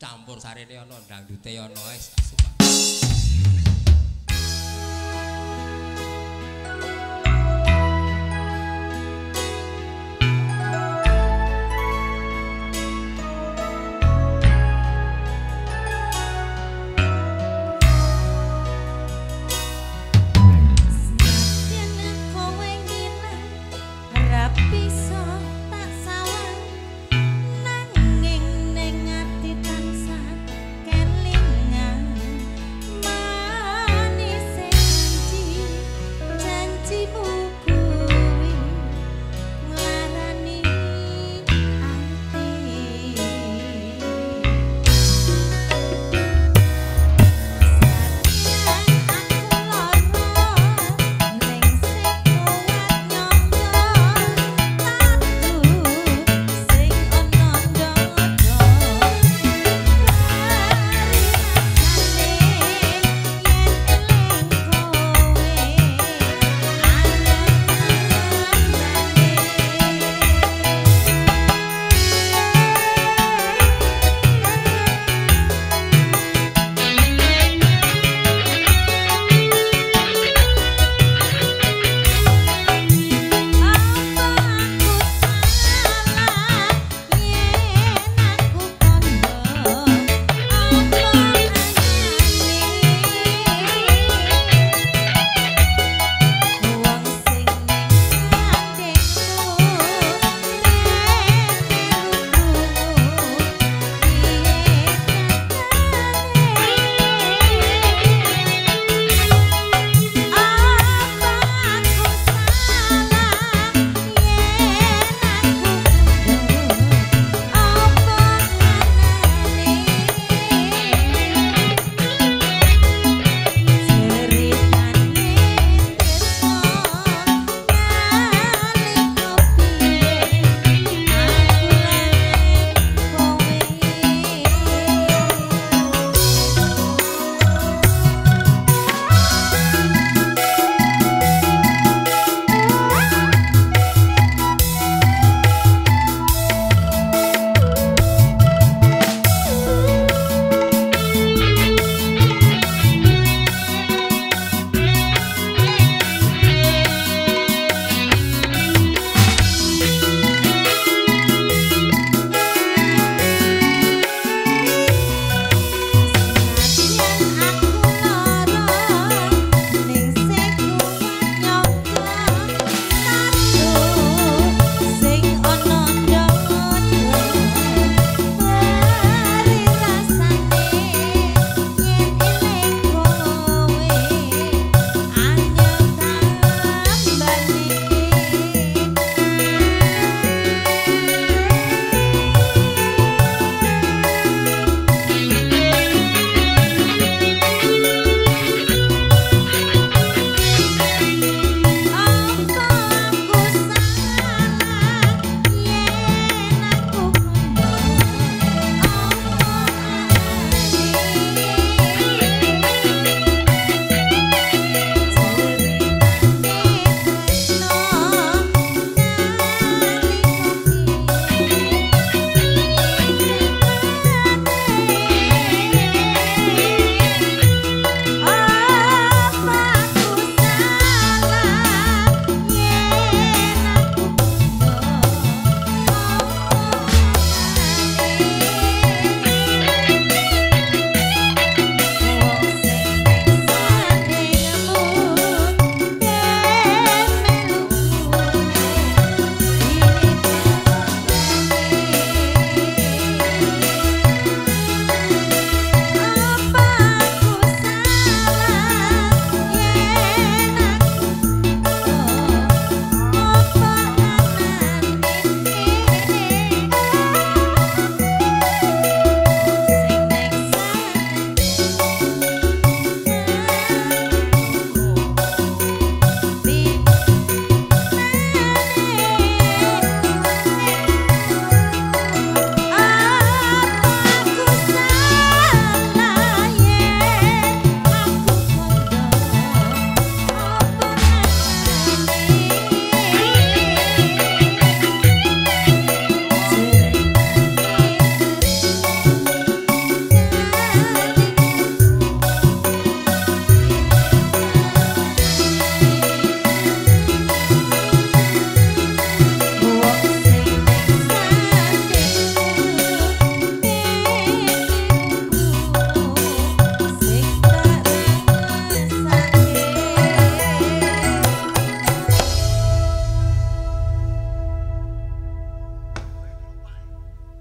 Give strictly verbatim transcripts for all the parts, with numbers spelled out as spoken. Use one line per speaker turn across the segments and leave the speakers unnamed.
campur sarine ana dangdute ana wis tak suka.
Nanging ning ati tansah kelingan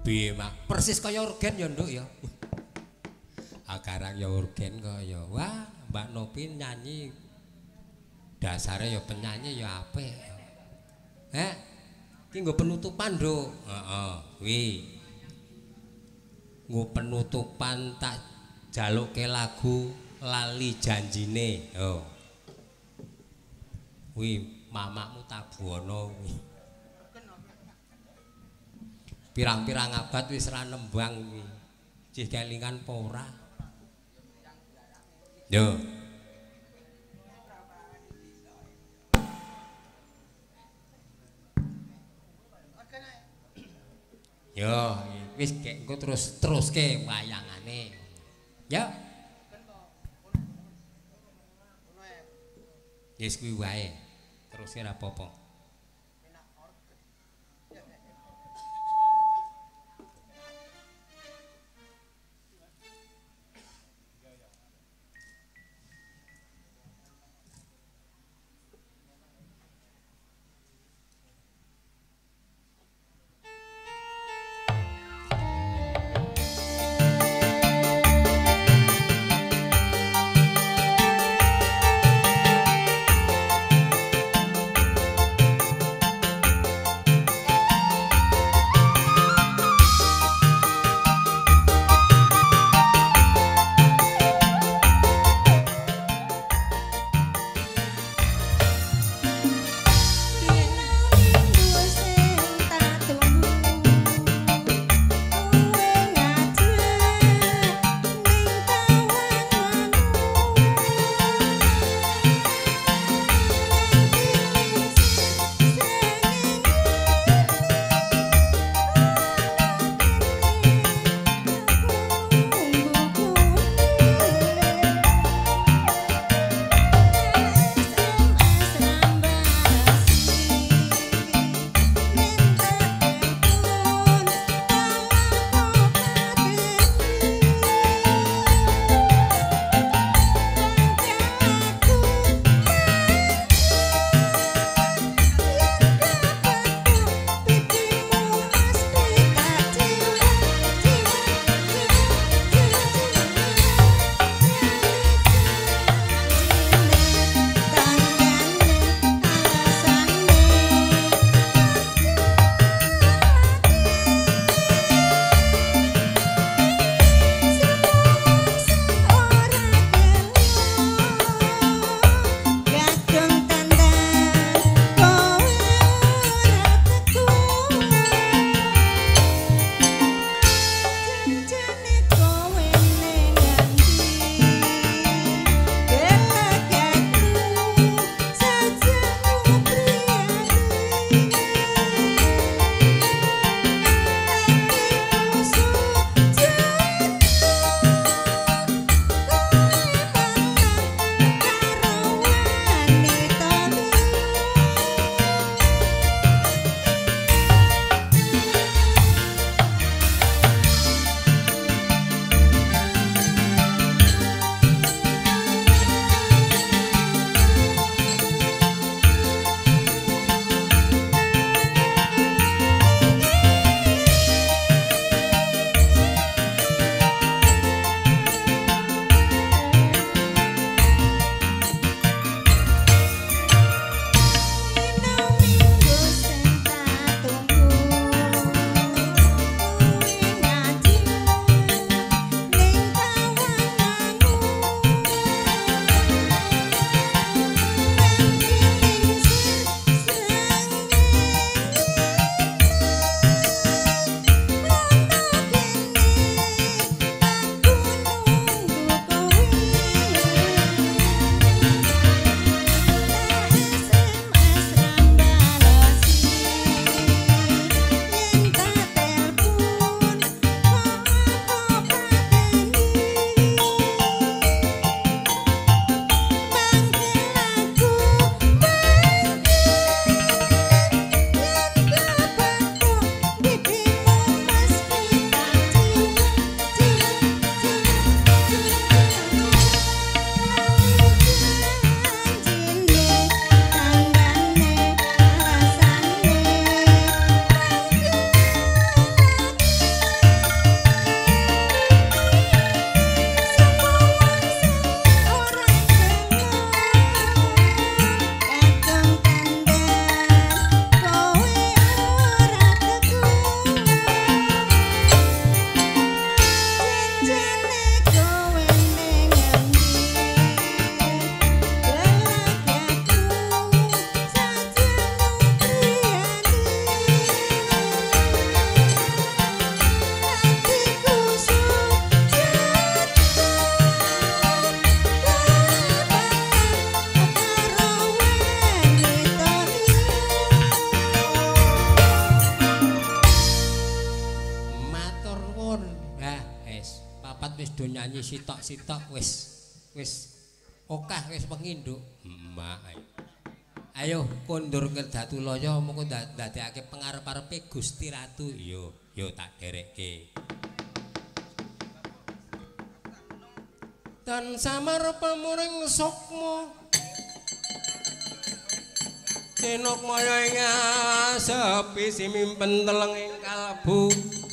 Piye mak persis kaya organ ya nduk ya. Agarang ya organ kaya. Wah, Mbak Nopi nyanyi dasare ya penyanyi ya apik. Heh. Iki nggo penutupan, Nduk. Heeh, kuwi. Nggo penutupan tak jaluke lagu Lali Janjine. Oh. Kuwi mamakmu Tabuana kuwi. Pirang-pirang abad wis ra nembang kuwi. Jih kelingan apa ora? Yo. Yo, wis kek engko terus teruske wayangane. Ya. Wis kuwi wae. Teruske ra apa-apa. wis do nyanyi sitok-sitok wis wis okeh wis penginduk. Emak. Ayo kondur Ngerdatulaya mengko ndadekake pengarep-arepe Gusti Ratu. Yo, yo tak derekke. Tan samar pamuring sukma Senok maya ing sepi simimpen teleng ing kalbu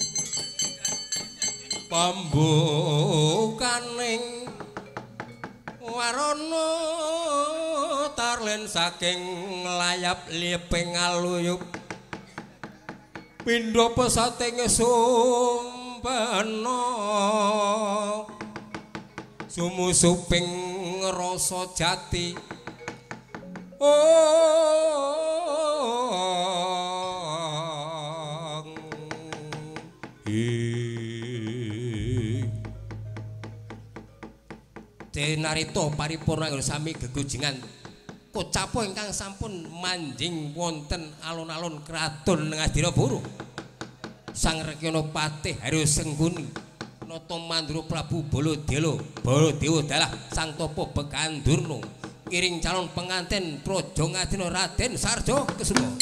pambukaning warana tarlen saking layap liping aluyup pindha pesating sumpena sumusuping rasa jati ong Denarita paripurna sami gegujengan kocapo ingkang sampun manjing wonten alun-alun kraton Ngadira Buru Sang Rekyana Patih Haryo Sengguni Nata Mandura Prabu Baladela Baladewa dalah Sang Tapa Begandurna ngiring calon pengantin Praja Ngadina Raden Sarja Kesuma.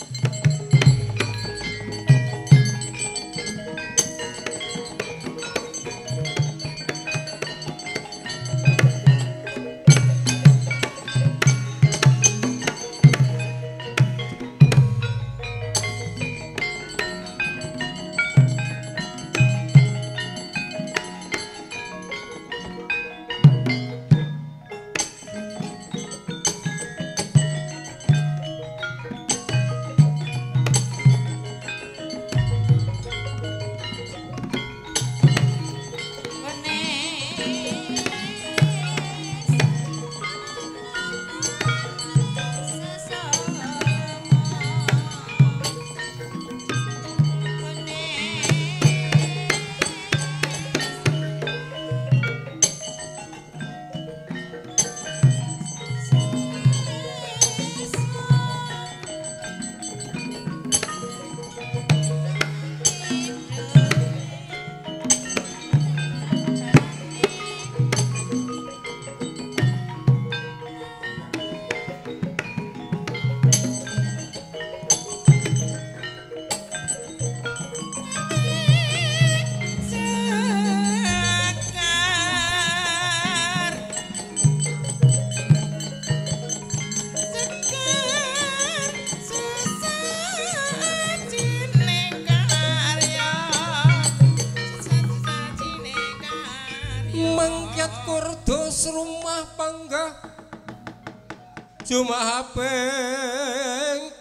Jumahaping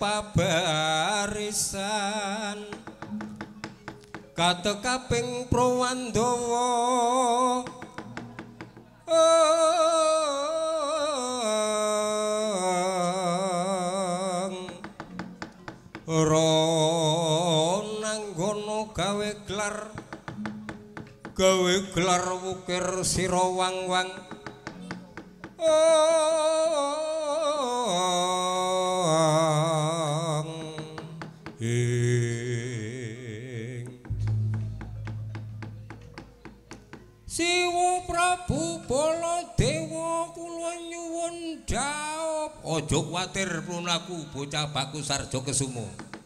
pabarisan katekaping Prawandawa Rananggana gawe gelar gawe gelar wukir sira wang-wang Siwa Prabu Baladewa kula nyuwun dhaup aja kuwatir lunaku bocah bagus Sarja Kesuma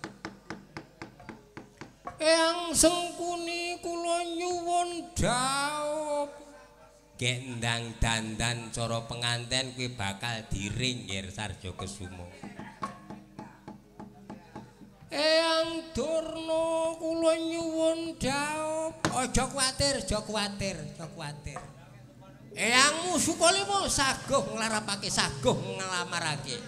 Eyang Sengkuni kula nyuwun dhaup gendang dandan cara penganten kuwi bakal diring nggih Sarja Kesuma Eyang Durna kula nyuwun dhaup aja kuwatir aja kuwatir aja kuwatir Eyang Musukalima saguh nglarapake saguh nglamarake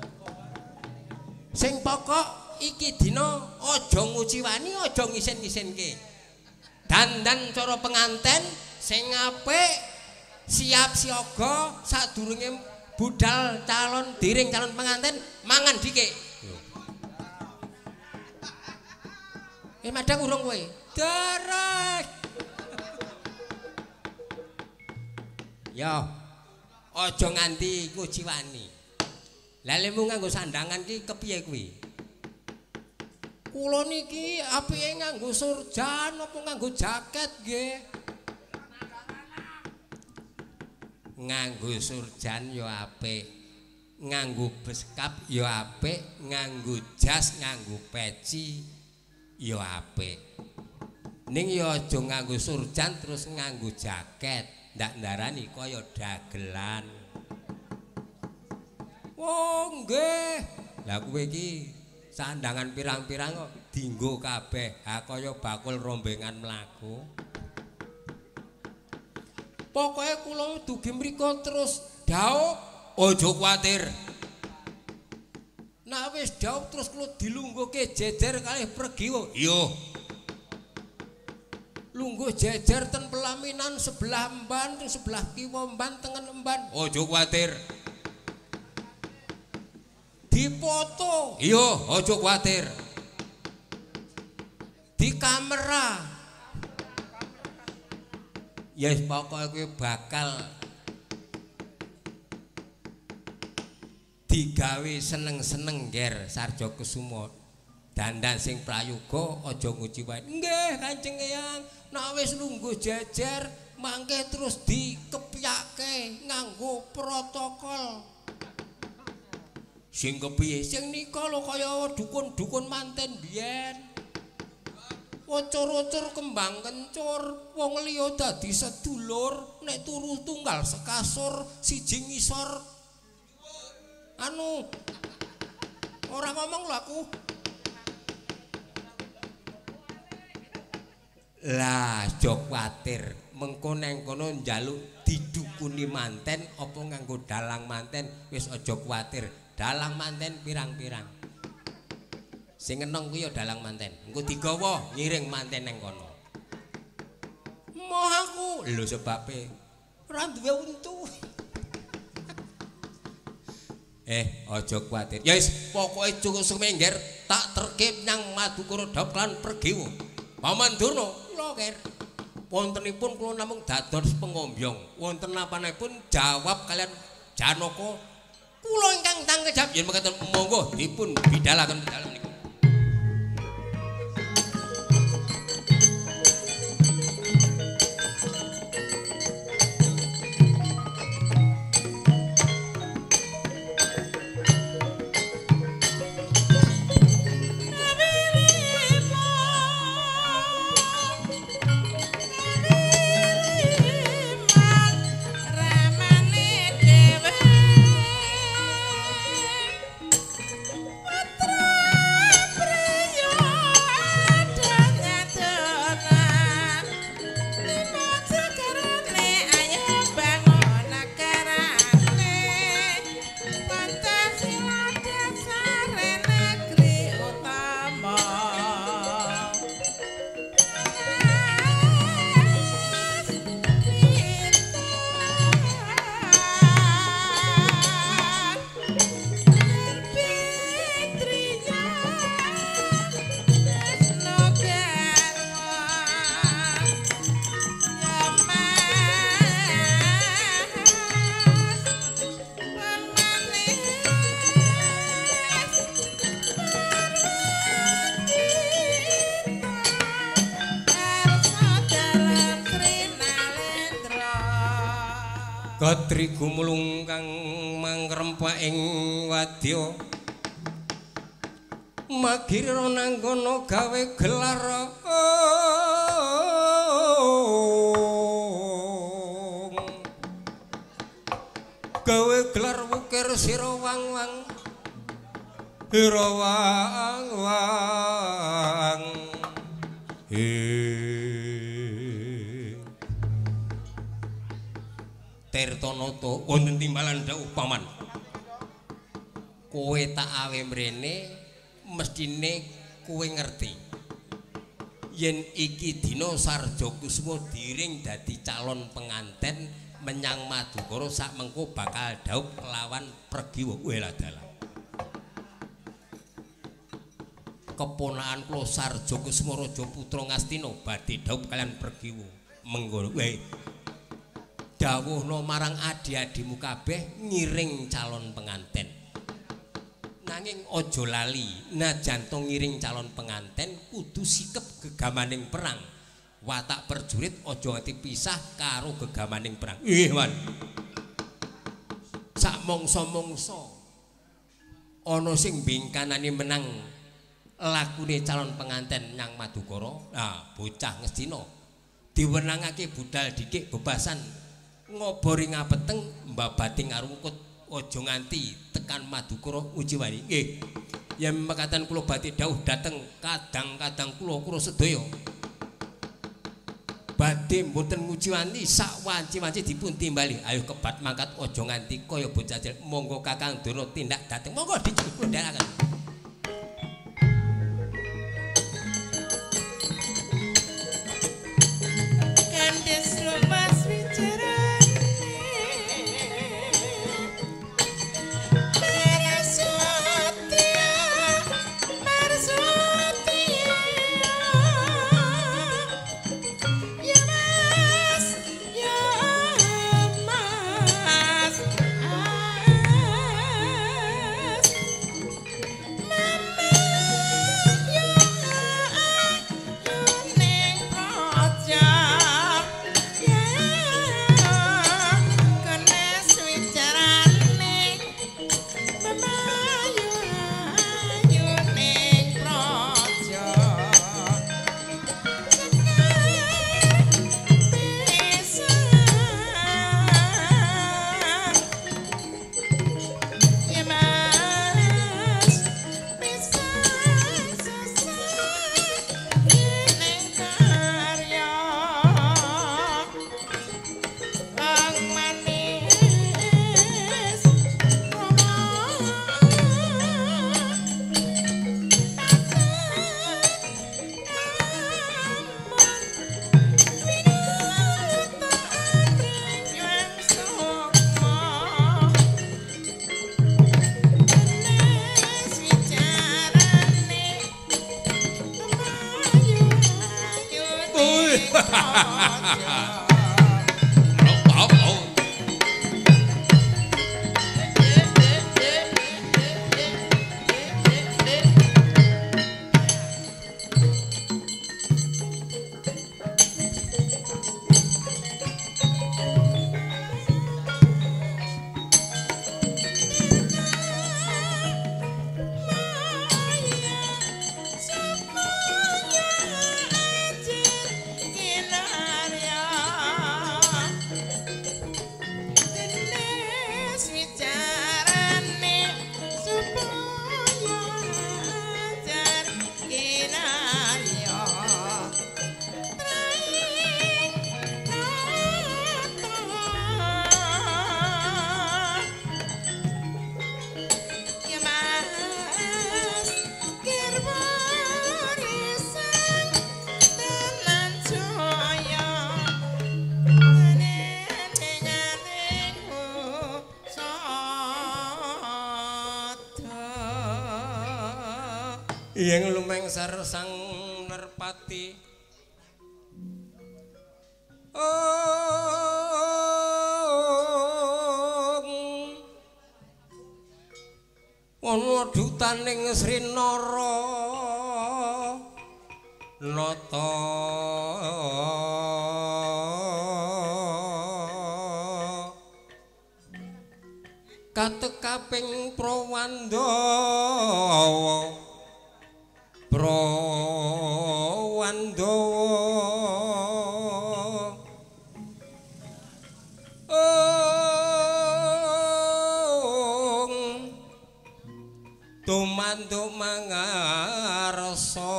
sing pokok iki dina aja nguciwani aja ngisin-ngisinke dandan cara penganten sing apik siap siaga sadurunge budal calon diring calon penganten mangan dikik Eh madang urung kowe. Darah. Yo. Aja nganti nguciwani. Lah lemu nganggo sandangan ki kepiye kuwi? Kula niki apike nganggo surjan apa nganggo jaket nggih? nganggo surjan ya apik, nganggo beskap ya apik, nganggo jas, nganggo peci ya apik. Ning ya aja nganggo surjan terus nganggo jaket, ndak ndarani kaya dagelan. Oh nggih. Lah kowe iki sandangan pirang-pirang kok dienggo kabeh, ha kaya bakul rombengan mlaku. Pokoke kula dugi mriko terus dhaup, aja kuwatir. Nek wis dhaup terus kula dilungguhke jejer kalih Pregiwa. Iya. Lungguh jejer ten pelaminan sebelah mban, sebelah kiwa mban, tengen mban. Aja kuwatir. Dipoto. Iya, aja kuwatir. Di kamera. Yes, pokoke kowe bakal digawe seneng-seneng nger Sarja Kusuma. Dandan sing prayoga aja nguci wae. Nggih, Kanjeng Eyang. Nek wis lungguh jejer, mangke terus dikepyake nganggo protokol. Sing kepiye? Sing nika lho kaya dukun-dukun manten biyen. Ocor-ocor kembang kencur, wong liya dadi sedulur, nek turu tunggal sekasur, siji ngisor. Anu ora ngomong lho aku. Lah, aja kuwatir, mengko nang kono njaluk didukuni manten apa nganggo dalang manten, wis aja kuwatir. Dalang manten pirang-pirang. Sing enong kuwi ya dalang manten. Engko digawa ngiring manten nang kono. Moh aku, lho sebabe ora duwe untu. Eh, aja kuwatir. Ya wis, pokoke cukup semengger tak terkip nang Madukara Daup lan Pregiwa. Paman Durna, kula ker. Wontenipun kula namung dados pengombyong. Wonten napanipun jawab kalian Janaka. Kula ingkang tangkejap yen mekaten monggo dipun bidhalaken bidhalan niku. Katri gumulung kang mangrempak ing wadya Magirira nanggono gawe gelar gawe gelar wukir sira wang-wang sira wang-wang Tirtanata wonten timbalan dawuh paman. Kowe tak awe mrene mestine kowe ngerti. Yen iki dina Sarja Kusuma diring dadi calon penganten menyang Madukara sak mengko bakal daup kelawan Pregiwa. Wela dalan. Keponakan kula Sarja Kusuma Raja Putra Ngastina badhe daup kalian Pregiwa. Mengko wae dawuhna marang adi-adimu kabeh ngiring calon penganten. Nanging aja lali, najan to ngiring calon penganten kudu sikep gegamaning perang. Watak perjurit aja nganti pisah karo gegamaning perang. Nggih, Wan. sak mangsa-mangsa ana sing bingkanani menang lakune calon penganten nyang Madukara. Nah, bocah ngestina diwenangake budal dikik bebasan ngobori ngapeteng mbabati ngarungkut aja nganti tekan Madukara ujiwani. Nggih. Yen mekaten kula badhe dawuh dhateng kadang-kadang kula kula sedaya. Badhe mboten ngujiwani sak wanci-wanci dipun timbali. Ayo kebat mangkat aja nganti kaya bocah cilik. Monggo Kakang Durna tindak dhateng. Monggo dijupuk kula ndherekaken. Yen lumengser sang Nerpati ana dutaning Srinara nata katekaping Prawandawa Prawandawa tumanduk mangarsa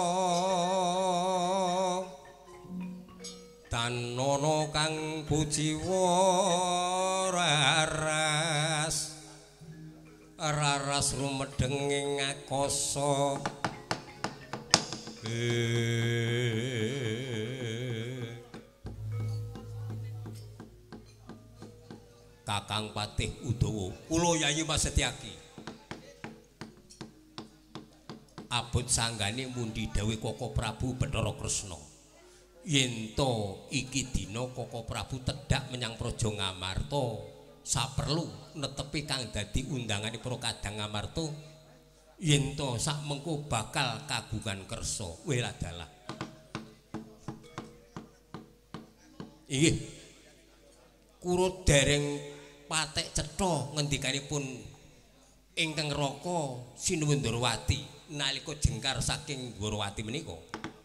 tanana kang kuciwa raras raras rumedeng ing akasa Kakang Patih Udawa kula Yayi Mas Setyaki abot sanggane mundi dawuh Koko Prabu Bathara Kresna yen to iki dina Koko Prabu tedhak menyang Praja Ngamarta saperlu netepi kang dadi undanganipun Kadang Ngamarta yen to sak mengko bakal kagungan kersa wela dalah inggih kurut dereng patek cetha ngendikanipun ingkang Raka Sinuwun Ndrawati nalika jengkar saking Ndrawati menika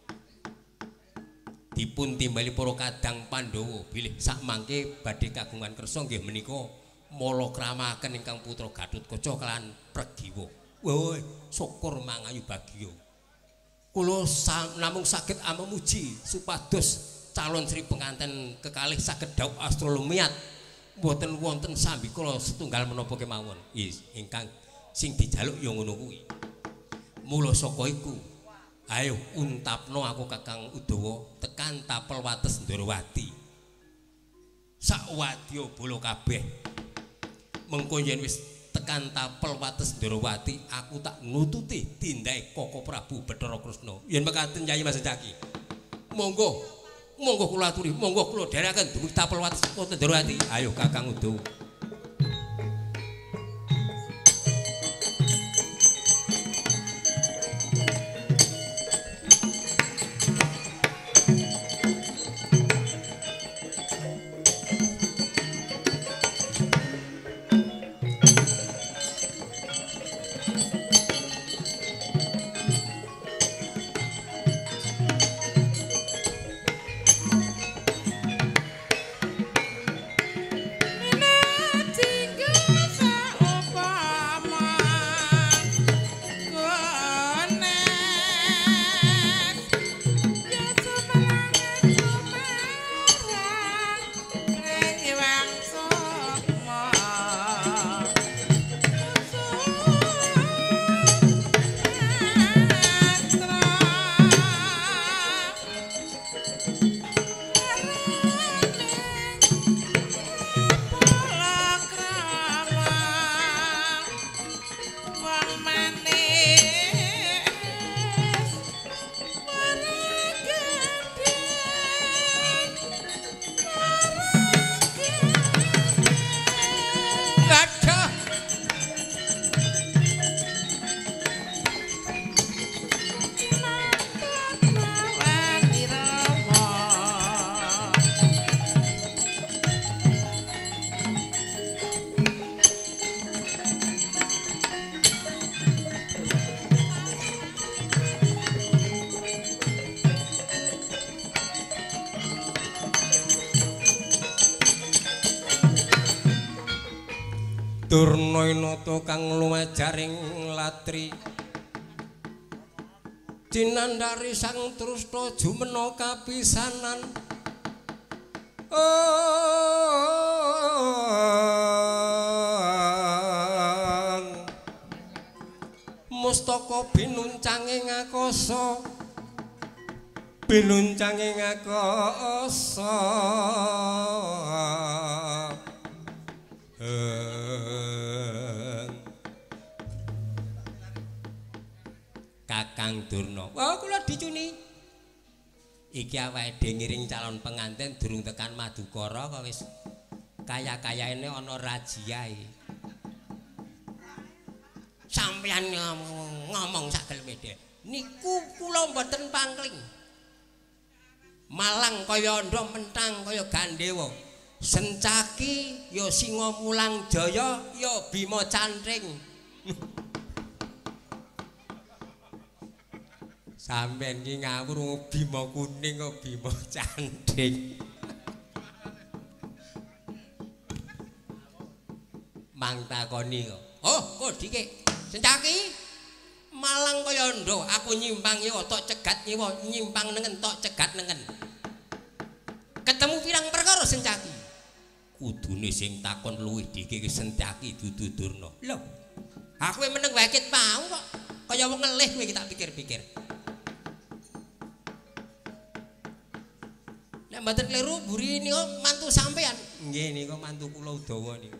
dipun timbali para kadang Pandhawa bilih sak mangke badhe kagungan kersa nggih menika mala kramaken ingkang putra Gatotkaca kelan Pregiwa. Woi, syukur mangayu bagya. Kula namung saged amemuji supados calon Sri penganten kekalih saged dhawuh astrolomiat mboten wonten sambi kula setunggal menapa kemawon. Yes, ingkang sing dijaluk ya ngono kuwi. Mula saka iku ayo untapno aku Kakang Udawa tekan tapel wates Ndrawati. Sak wadya bala kabeh. Mengko yen wis tekan tapel wates Ndrawati aku tak nututi tindake Koko Prabu Bathara Krishna. Yen mekaten Nyai Mas Jaki. Monggo, monggo kula aturi, monggo kula dherekaken dumugi tapel wates Ndrawati. Ayo Kakang Udawa. Durnainata kang lumajaring latri Cinandari sang Trusna jumena kapisanan oh, mustaka binuncanging akasa binuncanging akasa Kakang Durna. Wah, kula dicuni. Iki awake dhewe ngiring calon pengantin durung tekan Madukara kok wis kaya-kayaene ana rajiae. Sampeyan ngomong, ngomong sak gelem niku kula mboten pangling. Malang kaya ndha mentang kaya gandewa. Sencaki ya Singa Mulang Jaya ya Bima Cantring. Sampeyan iki ngawur Bima Kuning kok Bima Cantring. Mang takoni kok. Oh, kok dike. Sencaki Malang kaya ndha aku nyimpang ya tok cegat nyewa nyimpang nengen tok cegat nengen. Ketemu pirang perkara Sencaki. Kudune sing takon luwih dike ki Sencaki dudu Durna. Lho. Aku meneng wae ket mau kok kaya wong ngelih kowe iki tak pikir-pikir. Nek mboten kleru buri niku mantu sampean. Nggih niku mantu kula Udawa niku.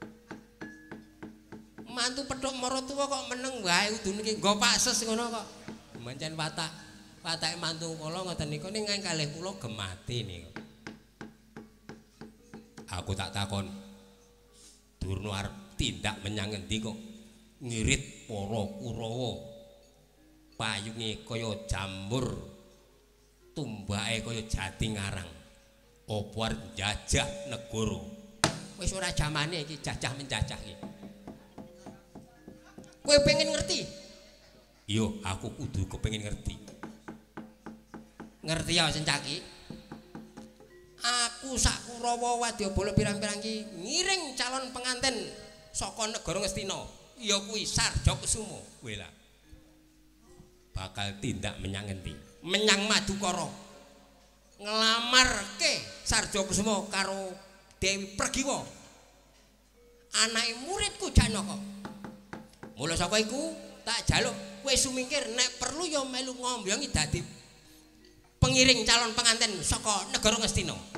Mantu pedhok maratuwa kok meneng wae udune iki nggo pakses ngono kok. Mancen watak watake mantu kula ngoten niku ning kalih kula gemati niku. Aku tak takon Durna arep tindak menyang endi kok ngirit para Kurawa payunge kaya jamur tumbake kaya jati ngarang apa arep njajah negara wis ora jamane iki jajah menjajah iki. Kowe pengen ngerti? Iya, aku kudu kepengin ngerti. Ngerti ya Sencaki? Aku sak Kurawa Wadyabala pirang-pirang iki ngiring calon penganten saka negara Ngastina. Ya kuwi Sarjakusuma. Kowe lah. Bakal tindak menyang endi? Menyang Madukara. Nglamarke Sarjakusuma karo Dewi Pregiwa. Anake muridku Janaka. Mula saka iku tak jaluk kowe sumingkir nek perlu ya melu ngombyongi dadi pengiring calon pengantin saka negara Ngastina.